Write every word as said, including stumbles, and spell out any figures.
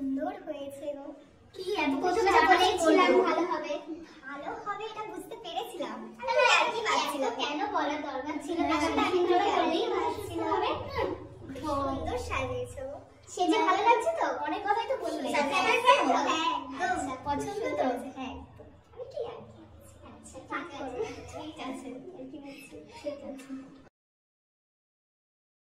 সুন্দর হয়েছে গো। কি এত প্রথমে বলেছিলাম ভালো হবে, ভালো হবে এটা বুঝতে পেরেছিলাম। আমি আর কি ভাবছিলাম, কেন বলার দরকার ছিল না, সেটা আমি ধরে বললেই ভালো হবে। সুন্দর সাজিয়েছো, সেজে ভালো লাগছে তো? অনেক কথাই তো বললে। হ্যাঁ একদম পছন্দ তো? হ্যাঁ আমি কি আর কি, আচ্ছা ঠিক আছে, ঠিক আছে, ঠিক আছে।